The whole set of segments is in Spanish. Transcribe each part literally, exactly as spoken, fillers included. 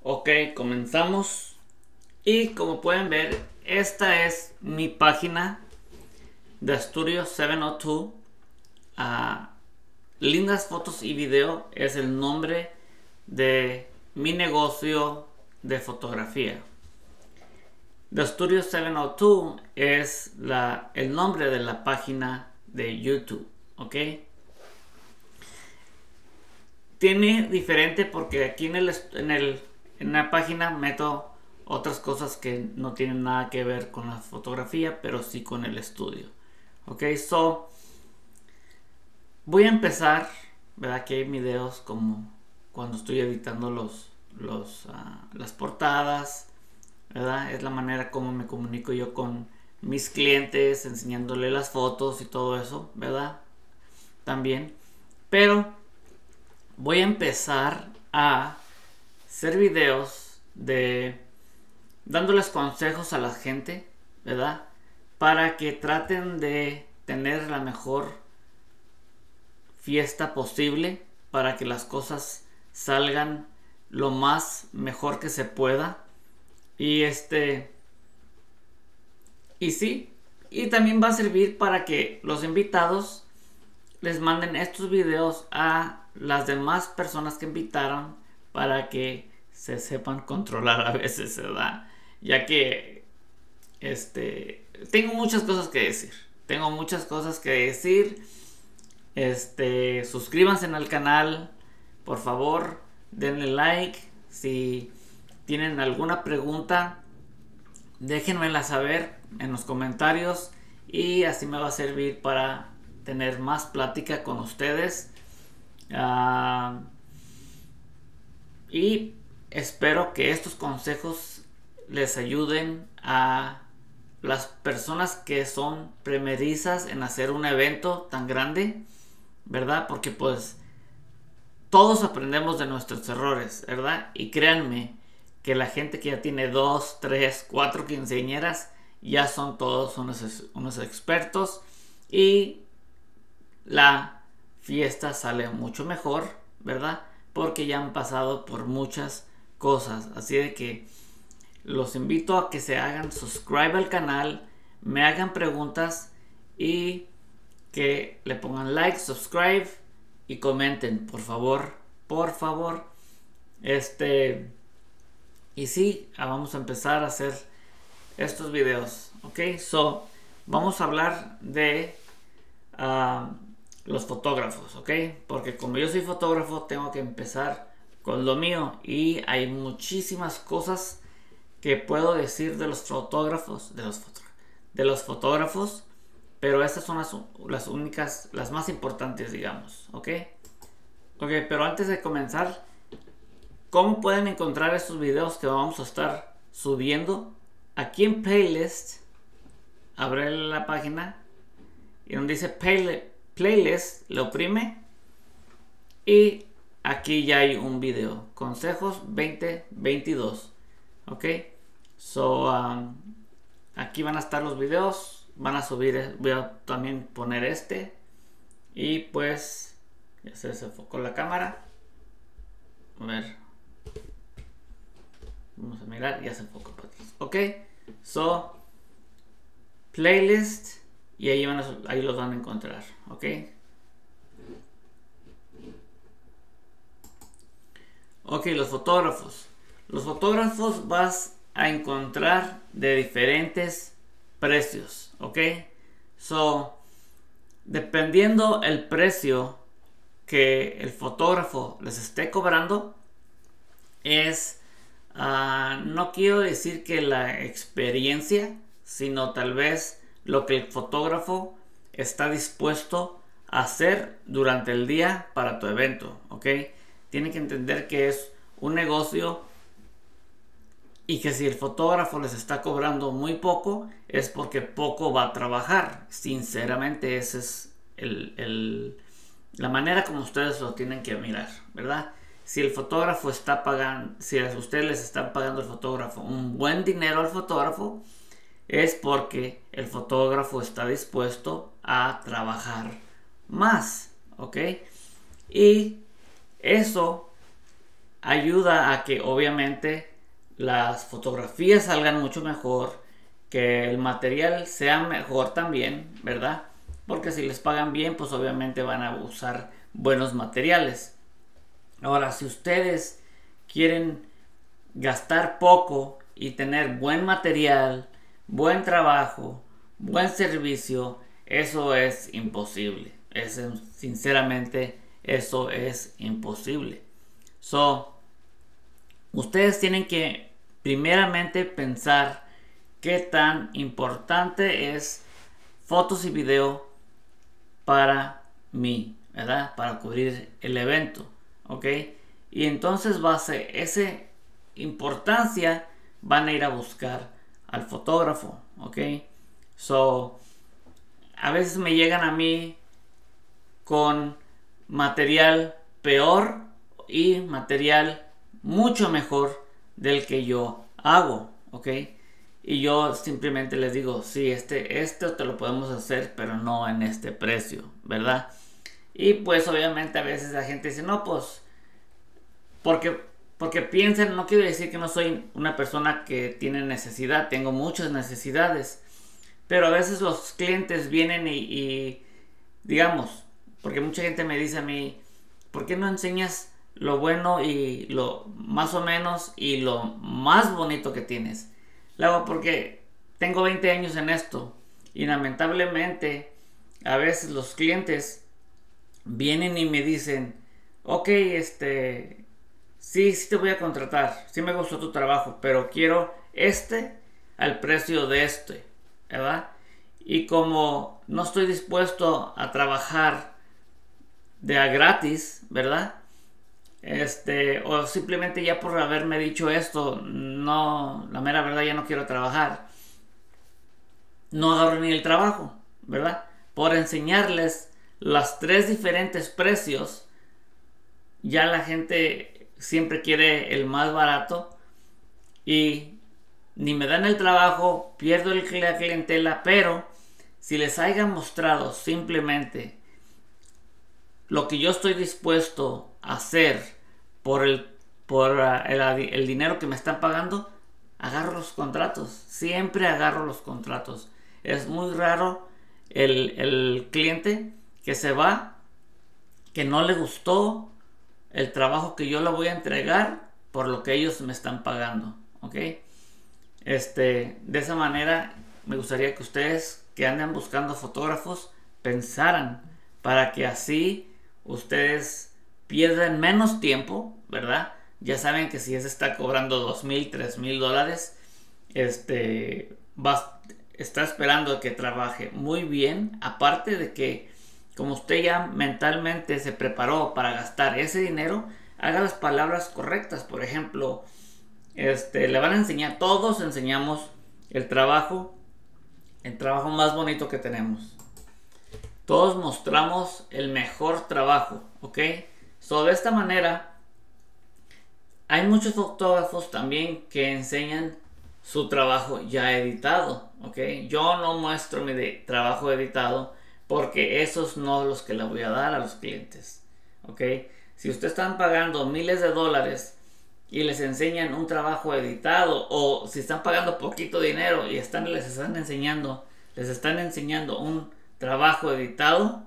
Ok, comenzamos. Y como pueden ver, esta es mi página de Studio setecientos dos. Uh, lindas fotos y video es el nombre de mi negocio de fotografía. The Studio setecientos dos es la, el nombre de la página de YouTube. Ok. Tiene diferente porque aquí en el, en el en la página meto otras cosas que no tienen nada que ver con la fotografía, pero sí con el estudio. Ok, so voy a empezar, ¿verdad? Que hay videos como cuando estoy editando los, los uh, las portadas, ¿verdad? Es la manera como me comunico yo con mis clientes, enseñándole las fotos y todo eso, ¿verdad? También, pero voy a empezar a hacer videos de dándoles consejos a la gente, ¿verdad? Para que traten de tener la mejor fiesta posible, para que las cosas salgan lo más mejor que se pueda. Y este y sí, y también va a servir para que los invitados les manden estos videos a las demás personas que invitaron, para que se sepan controlar a veces, ¿verdad? Ya que este tengo muchas cosas que decir. Tengo muchas cosas que decir. Este, suscríbanse al canal, por favor, denle like. Si tienen alguna pregunta, déjenmela saber en los comentarios y así me va a servir para tener más plática con ustedes. Uh, y espero que estos consejos les ayuden a las personas que son primerizas en hacer un evento tan grande, ¿verdad? Porque pues todos aprendemos de nuestros errores, ¿verdad? Y créanme que la gente que ya tiene dos, tres, cuatro quinceañeras ya son todos unos, unos expertos y la fiesta sale mucho mejor, ¿verdad? Porque ya han pasado por muchas cosas. Así de que los invito a que se hagan subscribe al canal, me hagan preguntas y que le pongan like, subscribe y comenten, por favor, por favor. Este, y sí, vamos a empezar a hacer estos videos, ok. So, vamos a hablar de uh, los fotógrafos, ok, porque como yo soy fotógrafo, tengo que empezar con lo mío y hay muchísimas cosas que puedo decir de los fotógrafos, de los, foto, de los fotógrafos, pero estas son las, las únicas, las más importantes, digamos, ¿ok? Ok, pero antes de comenzar, ¿cómo pueden encontrar estos videos que vamos a estar subiendo? Aquí en Playlist, abre la página y donde dice play, Playlist, lo oprime y aquí ya hay un video, Consejos veinte veintidós, ¿ok? So, um, aquí van a estar los videos, van a subir, voy a también poner este y pues ya se enfocó la cámara. A ver, vamos a mirar, ya se enfocó. Ok, so Playlist y ahí, van a, ahí los van a encontrar, ok. Ok, los fotógrafos. Los fotógrafos vas a encontrar de diferentes precios, ok. So, dependiendo el precio que el fotógrafo les esté cobrando, es uh, no quiero decir que la experiencia, sino tal vez lo que el fotógrafo está dispuesto a hacer durante el día para tu evento, ok. Tienen que entender que es un negocio y que si el fotógrafo les está cobrando muy poco, es porque poco va a trabajar. Sinceramente, esa es el, el, la manera como ustedes lo tienen que mirar, ¿verdad? Si el fotógrafo está pagando, si ustedes les están pagando al fotógrafo un buen dinero al fotógrafo, es porque el fotógrafo está dispuesto a trabajar más, ¿ok? Y eso ayuda a que obviamente las fotografías salgan mucho mejor, que el material sea mejor también, ¿verdad? Porque si les pagan bien, pues obviamente van a usar buenos materiales. Ahora, si ustedes quieren gastar poco y tener buen material, buen trabajo, buen servicio, eso es imposible. Es, sinceramente, eso es imposible. So, ustedes tienen que primeramente pensar qué tan importante es fotos y video para mí, ¿verdad? Para cubrir el evento, ¿ok? Y entonces base esa importancia van a ir a buscar al fotógrafo, ¿ok? So, a veces me llegan a mí con material peor y material mucho mejor del que yo hago, ¿ok? Y yo simplemente les digo, sí, este, este te lo podemos hacer, pero no en este precio, ¿verdad? Y pues obviamente a veces la gente dice, no, pues, porque, porque piensan, no quiero decir que no soy una persona que tiene necesidad, tengo muchas necesidades, pero a veces los clientes vienen y, y digamos, porque mucha gente me dice a mí, ¿por qué no enseñas lo bueno y lo más o menos y lo más bonito que tienes? Luego, porque tengo veinte años en esto y lamentablemente a veces los clientes vienen y me dicen, ok, este, sí, sí te voy a contratar, sí me gustó tu trabajo, pero quiero este al precio de este, ¿verdad? Y como no estoy dispuesto a trabajar de a gratis, ¿verdad? Este, o simplemente ya por haberme dicho esto, no, la mera verdad ya no quiero trabajar. No agarro ni el trabajo, ¿verdad? Por enseñarles los tres diferentes precios, ya la gente siempre quiere el más barato y ni me dan el trabajo, pierdo el, la clientela, pero si les haya mostrado simplemente lo que yo estoy dispuesto a hacer por el, por el, el dinero que me están pagando, agarro los contratos. Siempre agarro los contratos. Es muy raro el, el cliente que se va, que no le gustó el trabajo que yo le voy a entregar por lo que ellos me están pagando, ¿ok? Este, de esa manera me gustaría que ustedes que andan buscando fotógrafos pensaran, para que así ustedes pierdan menos tiempo, ¿verdad? Ya saben que si ese está cobrando dos mil, tres mil dólares, este, va, está esperando que trabaje muy bien, aparte de que como usted ya mentalmente se preparó para gastar ese dinero, haga las palabras correctas. Por ejemplo, este, le van a enseñar, todos enseñamos el trabajo, el trabajo más bonito que tenemos. Todos mostramos el mejor trabajo, ¿ok? So, de esta manera, hay muchos fotógrafos también que enseñan su trabajo ya editado, ¿ok? Yo no muestro mi de trabajo editado porque esos no los que le voy a dar a los clientes, ¿ok? Si ustedes están pagando miles de dólares y les enseñan un trabajo editado, o si están pagando poquito dinero y están, les están enseñando, les están enseñando un trabajo editado,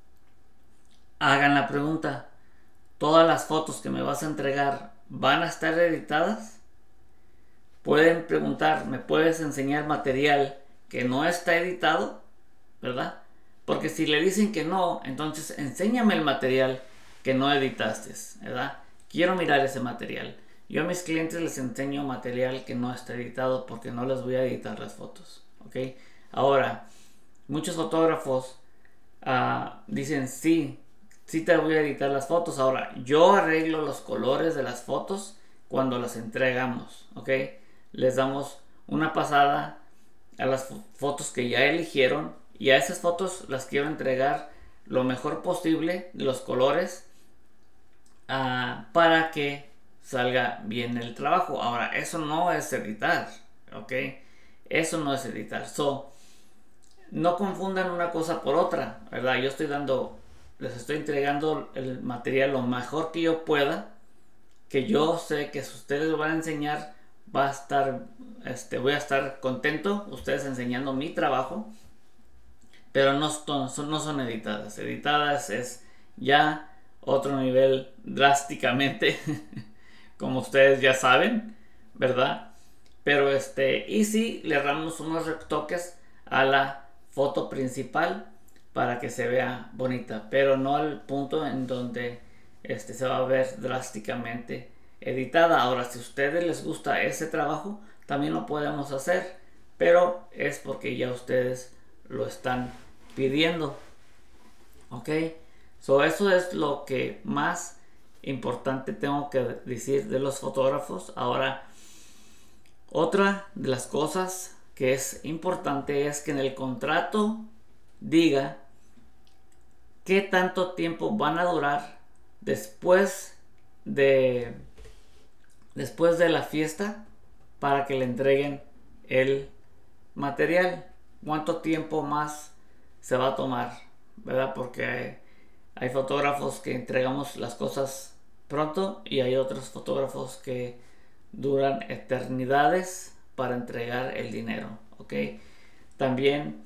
hagan la pregunta, ¿todas las fotos que me vas a entregar van a estar editadas? Pueden preguntar, ¿me puedes enseñar material que no está editado? ¿Verdad? Porque si le dicen que no, entonces enséñame el material que no editaste, ¿verdad? Quiero mirar ese material. Yo a mis clientes les enseño material que no está editado porque no les voy a editar las fotos, ¿ok? Ahora, muchos fotógrafos uh, dicen, sí, sí te voy a editar las fotos. Ahora, yo arreglo los colores de las fotos cuando las entregamos, ¿ok? Les damos una pasada a las fotos que ya eligieron y a esas fotos las quiero entregar lo mejor posible de los colores uh, para que salga bien el trabajo. Ahora, eso no es editar, ¿ok? Eso no es editar. So, no confundan una cosa por otra, ¿verdad? Yo estoy dando, les estoy entregando el material lo mejor que yo pueda, que yo sé que si ustedes lo van a enseñar, va a estar, este, voy a estar contento, ustedes enseñando mi trabajo, pero no son, no son editadas. Editadas es ya otro nivel drásticamente, como ustedes ya saben, ¿verdad? Pero este, y si le damos unos retoques a la foto principal para que se vea bonita, pero no al punto en donde este, se va a ver drásticamente editada. Ahora, si a ustedes les gusta ese trabajo, también lo podemos hacer, pero es porque ya ustedes lo están pidiendo. Ok, so eso es lo que más importante tengo que decir de los fotógrafos. Ahora, otra de las cosas que es importante es que en el contrato diga qué tanto tiempo van a durar después de después de la fiesta para que le entreguen el material. Cuánto tiempo más se va a tomar, ¿verdad? Porque hay, hay fotógrafos que entregamos las cosas pronto y hay otros fotógrafos que duran eternidades para entregar el dinero, ¿ok? También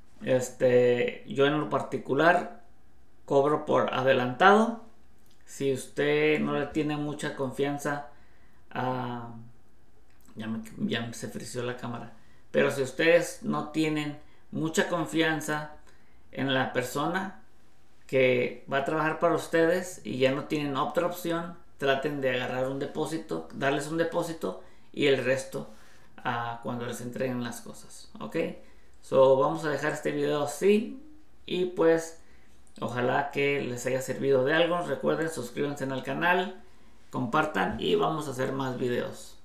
este, yo en lo particular cobro por adelantado. Si usted no le tiene mucha confianza a... ya, me, ya se frició la cámara. Pero si ustedes no tienen mucha confianza en la persona que va a trabajar para ustedes y ya no tienen otra opción, traten de agarrar un depósito, darles un depósito y el resto uh, cuando les entreguen las cosas. Ok, so vamos a dejar este video así y pues ojalá que les haya servido de algo. Recuerden, suscríbanse al canal, compartan y vamos a hacer más videos.